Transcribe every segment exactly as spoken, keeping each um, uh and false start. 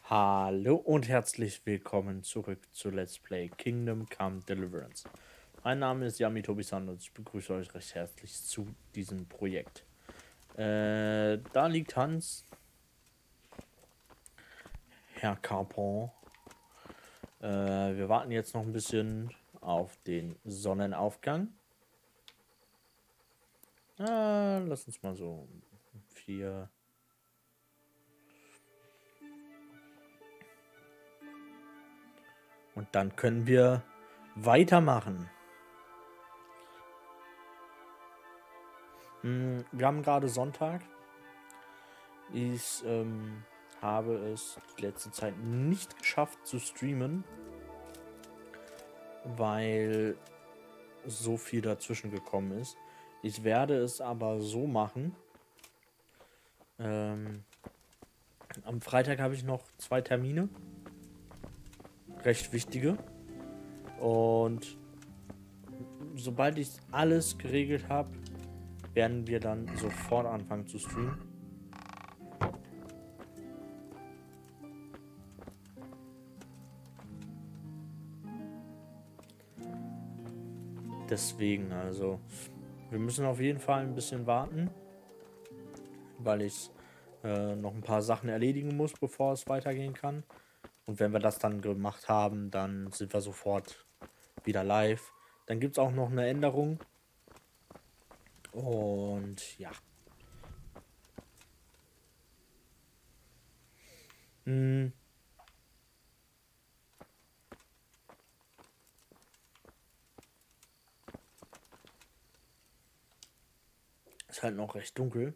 Hallo und herzlich willkommen zurück zu Let's Play Kingdom Come Deliverance. Mein Name ist Yami Tobisan und ich begrüße euch recht herzlich zu diesem Projekt. Äh, da liegt Hans, Herr Carpon. Äh, wir warten jetzt noch ein bisschen auf den Sonnenaufgang. Äh, lass uns mal so vier. Und dann können wir weitermachen. Hm, wir haben gerade Sonntag. Ich ähm, habe es die letzte Zeit nicht geschafft zu streamen, weil so viel dazwischen gekommen ist. Ich werde es aber so machen. Ähm, am Freitag habe ich noch zwei Termine. Recht wichtige. Und sobald ich alles geregelt habe, werden wir dann sofort anfangen zu streamen. Deswegen, also, wir müssen auf jeden Fall ein bisschen warten, weil ich äh, noch ein paar Sachen erledigen muss, bevor es weitergehen kann. Und wenn wir das dann gemacht haben, dann sind wir sofort wieder live. Dann gibt es auch noch eine Änderung. Und ja. Hm. Ist halt noch recht dunkel.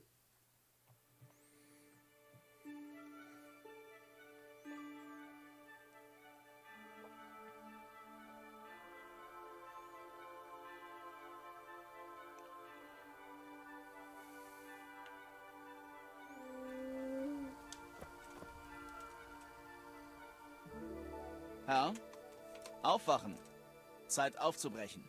Herr, aufwachen. Zeit aufzubrechen.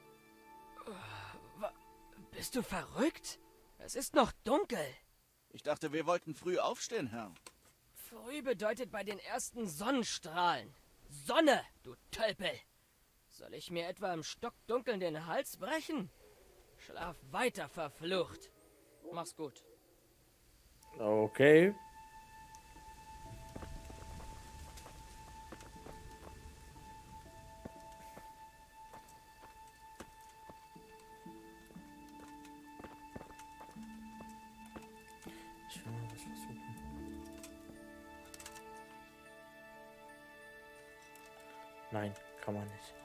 Bist du verrückt? Es ist noch dunkel. Ich dachte, wir wollten früh aufstehen, Herr. Früh bedeutet bei den ersten Sonnenstrahlen. Sonne, du Tölpel. Soll ich mir etwa im Stockdunkeln den Hals brechen? Schlaf weiter, verflucht. Mach's gut. Okay. Ich will mal was versuchen. Nein, kann man nicht.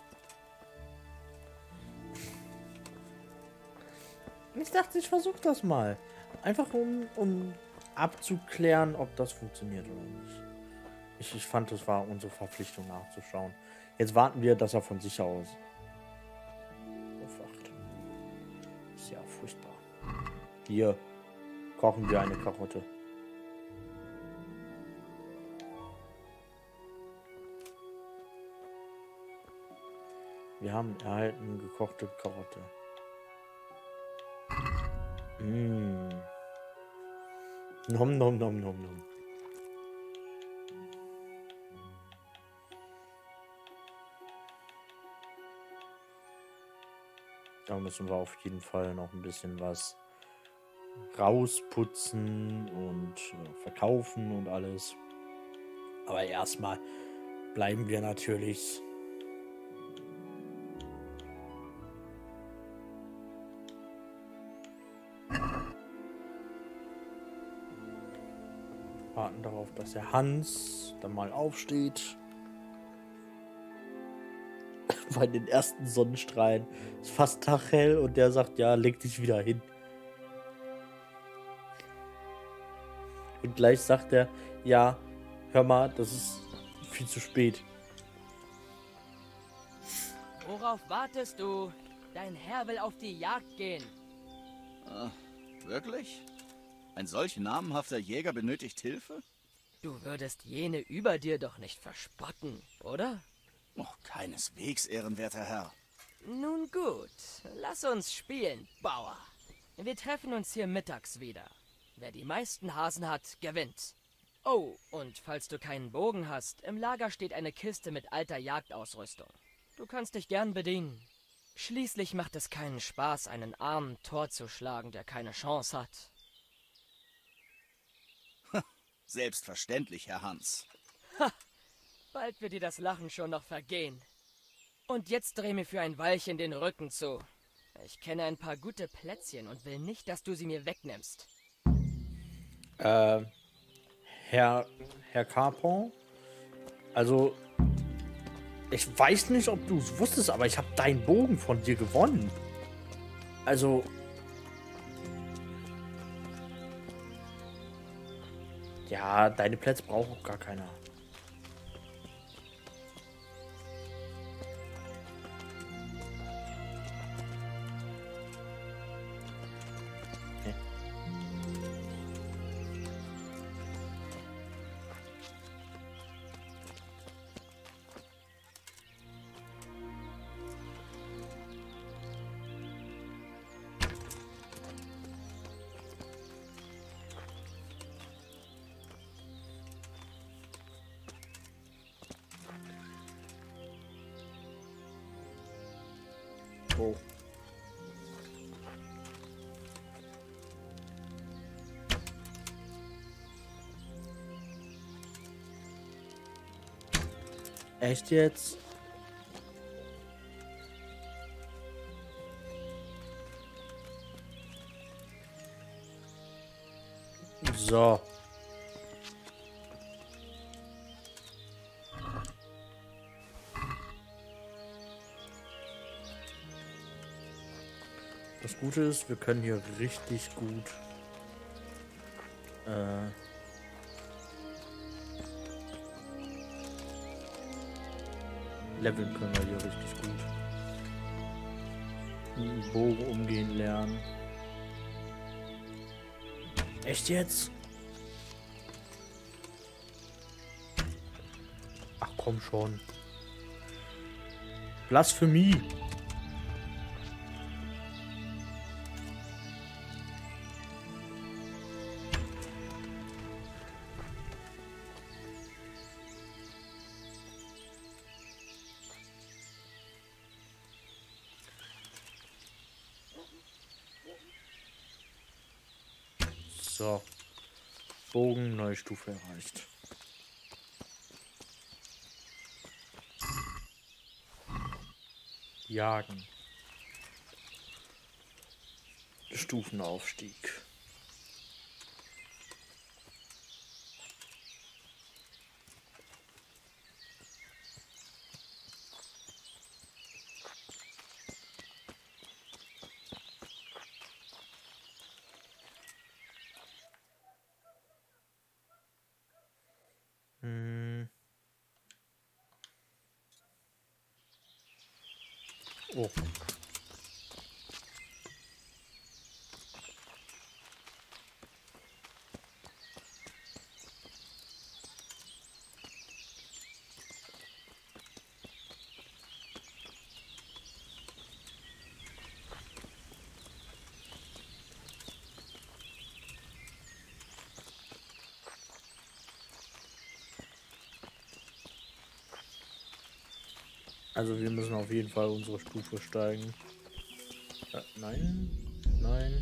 Ich dachte, ich versuche das mal. Einfach um, um abzuklären, ob das funktioniert oder nicht. Ich, ich fand, es war unsere Verpflichtung nachzuschauen. Jetzt warten wir, dass er von sich aus aufwacht. Ist ja furchtbar. Hier kochen wir eine Karotte. Wir haben erhalten gekochte Karotte. Mmh. Nom nom nom nom nom. Da müssen wir auf jeden Fall noch ein bisschen was rausputzen und äh, verkaufen und alles. Aber erstmal bleiben wir natürlich warten darauf, dass der Hans dann mal aufsteht. Bei den ersten Sonnenstrahlen ist fast taghell und der sagt, ja, leg dich wieder hin. Und gleich sagt er, ja, hör mal, das ist viel zu spät. Worauf wartest du? Dein Herr will auf die Jagd gehen. Ah, wirklich? Ein solch namenhafter Jäger benötigt Hilfe? Du würdest jene über dir doch nicht verspotten, oder? Oh, keineswegs, ehrenwerter Herr. Nun gut, lass uns spielen, Bauer. Wir treffen uns hier mittags wieder. Wer die meisten Hasen hat, gewinnt. Oh, und falls du keinen Bogen hast, im Lager steht eine Kiste mit alter Jagdausrüstung. Du kannst dich gern bedienen. Schließlich macht es keinen Spaß, einen armen Tor zu schlagen, der keine Chance hat. Selbstverständlich, Herr Hans. Ha! Bald wird dir das Lachen schon noch vergehen. Und jetzt dreh mir für ein Weilchen den Rücken zu. Ich kenne ein paar gute Plätzchen und will nicht, dass du sie mir wegnimmst. Äh, Herr, Herr Carpon, also, ich weiß nicht, ob du es wusstest, aber ich habe deinen Bogen von dir gewonnen. Also, ja, deine Plätze braucht auch gar keiner. Oh. Echt jetzt? So. Das Gute ist, wir können hier richtig gut äh, leveln können wir hier richtig gut. Mit dem Bogen umgehen lernen. Echt jetzt? Ach komm schon. Blasphemie. So. Bogen, neue Stufe erreicht. Jagen. Stufenaufstieg. Hm. Oh. Also wir müssen auf jeden Fall unsere Stufe steigen. Äh, nein, nein.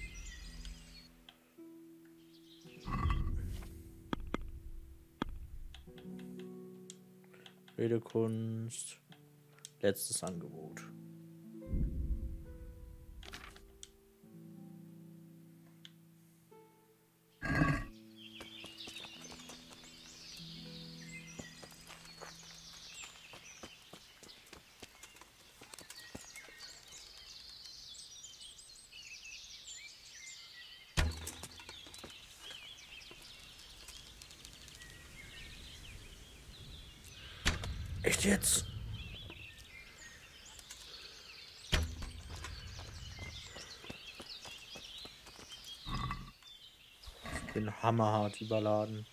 Redekunst. Letztes Angebot. Echt jetzt? Ich bin hammerhart überladen.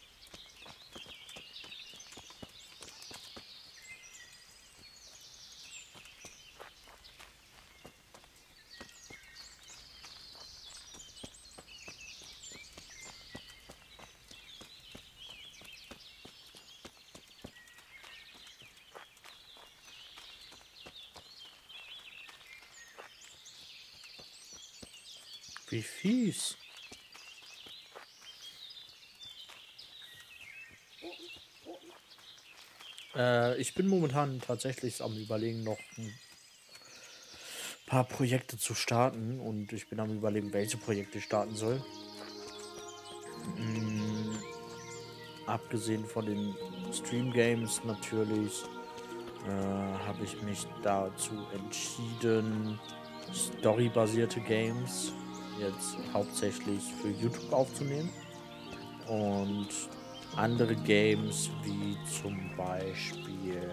Wie fies. Äh, ich bin momentan tatsächlich am Überlegen, noch ein paar Projekte zu starten. Und ich bin am Überlegen, welche Projekte ich starten soll. Mm, abgesehen von den Stream-Games natürlich, äh, habe ich mich dazu entschieden, storybasierte Games jetzt hauptsächlich für YouTube aufzunehmen und andere Games wie zum Beispiel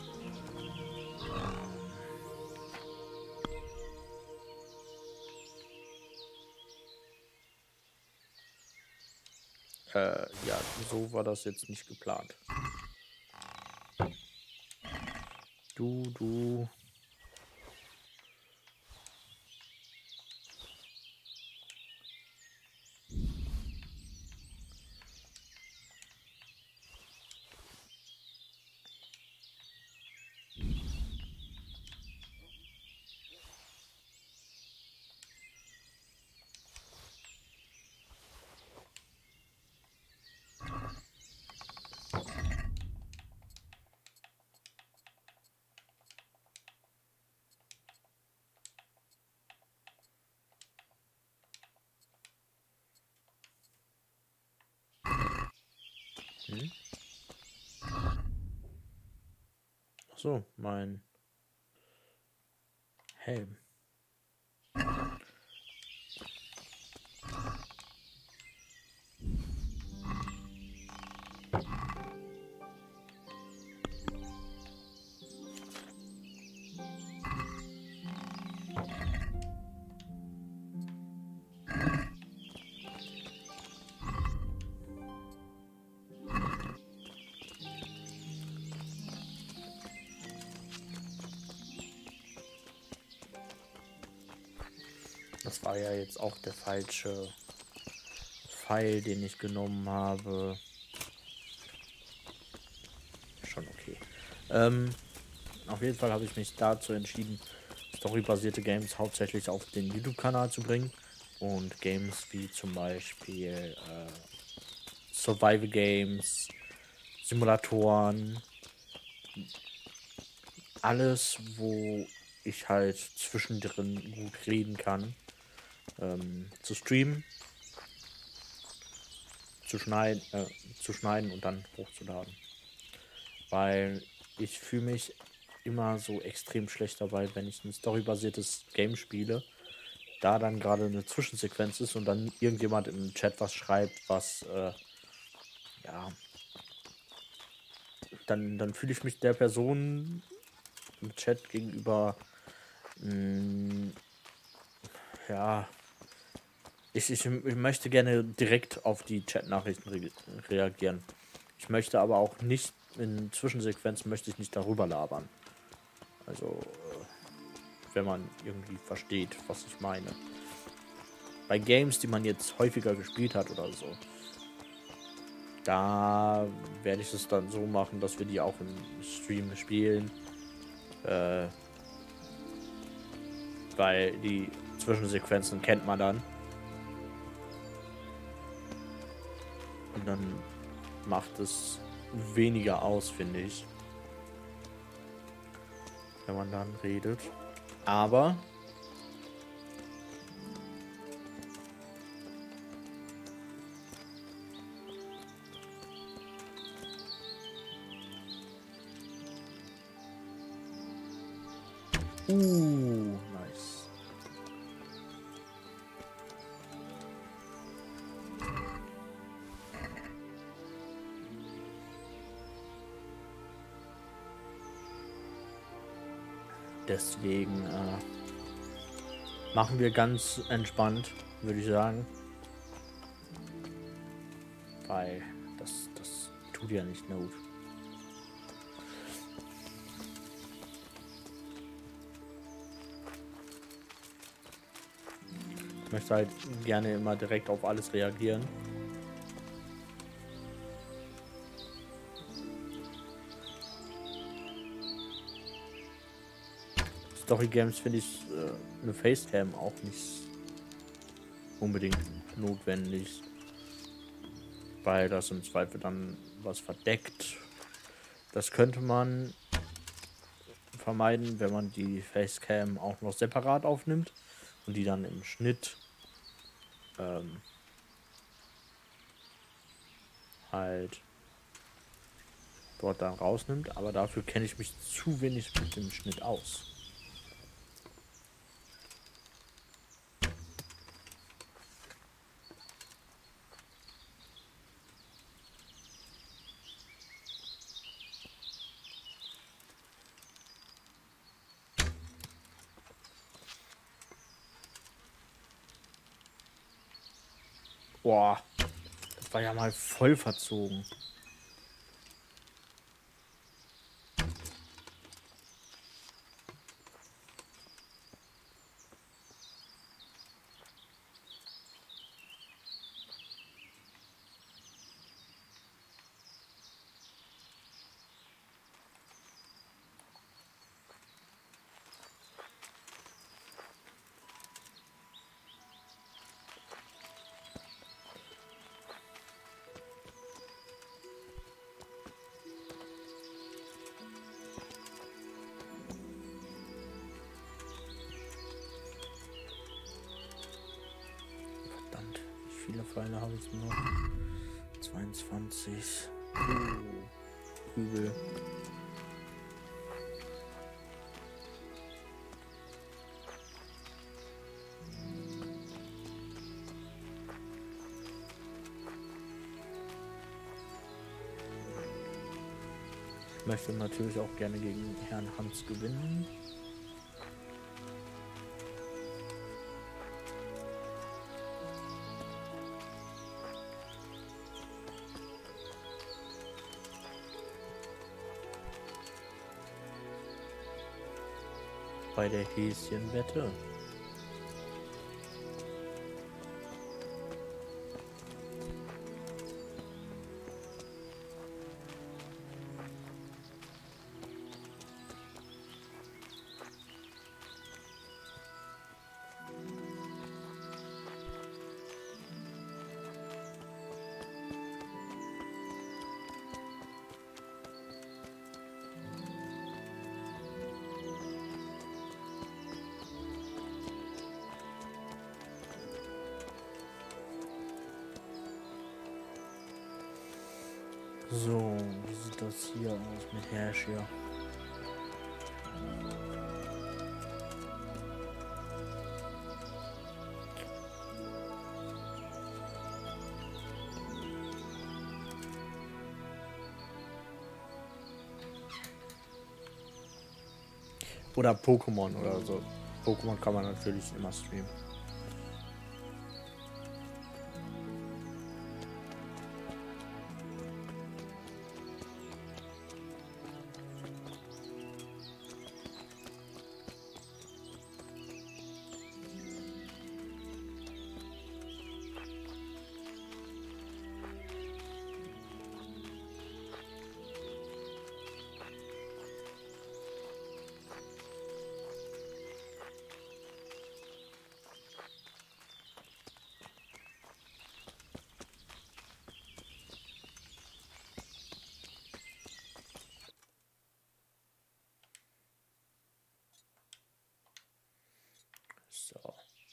äh, ja, so war das jetzt nicht geplant. Du, du. Hm? Ach so, mein Helm. Das war ja jetzt auch der falsche Pfeil, den ich genommen habe. Schon okay. Ähm, auf jeden Fall habe ich mich dazu entschieden, storybasierte Games hauptsächlich auf den YouTube-Kanal zu bringen. Und Games wie zum Beispiel äh, Survival Games, Simulatoren, alles, wo ich halt zwischendrin gut reden kann, ähm, zu streamen, zu schneiden, äh, zu schneiden und dann hochzuladen. Weil ich fühle mich immer so extrem schlecht dabei, wenn ich ein storybasiertes Game spiele, da dann gerade eine Zwischensequenz ist und dann irgendjemand im Chat was schreibt, was äh, ja, dann, dann fühle ich mich der Person im Chat gegenüber mh, ja, ich, ich, ich möchte gerne direkt auf die Chat-Nachrichten re reagieren. Ich möchte aber auch nicht in Zwischensequenzen möchte ich nicht darüber labern. Also äh, wenn man irgendwie versteht, was ich meine. Bei Games, die man jetzt häufiger gespielt hat oder so, da werde ich es dann so machen, dass wir die auch im Stream spielen. Äh, weil die Zwischensequenzen kennt man dann. Und dann macht es weniger aus, finde ich, wenn man dann redet. Aber Uh, nice. Deswegen äh, machen wir ganz entspannt, würde ich sagen. Weil das, das tut ja nicht Not. Ich möchte halt gerne immer direkt auf alles reagieren. Story Games finde ich äh, eine Facecam auch nicht unbedingt notwendig, weil das im Zweifel dann was verdeckt. Das könnte man vermeiden, wenn man die Facecam auch noch separat aufnimmt und die dann im Schnitt ähm, halt dort dann rausnimmt, aber dafür kenne ich mich zu wenig mit dem Schnitt aus. Boah, das war ja mal voll verzogen. Wie viele Pfeile habe ich noch? zweiundzwanzig. Uh, übel. Ich möchte natürlich auch gerne gegen Herrn Hans gewinnen. Bei der Häschenwette. So, wie sieht das hier aus mit Herrscher? Oder Pokémon oder so. Pokémon kann man natürlich immer streamen. So.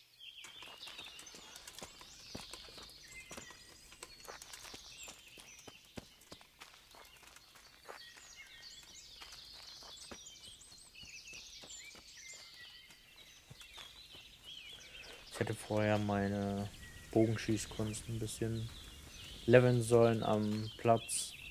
Ich hätte vorher meine Bogenschießkunst ein bisschen leveln sollen am Platz.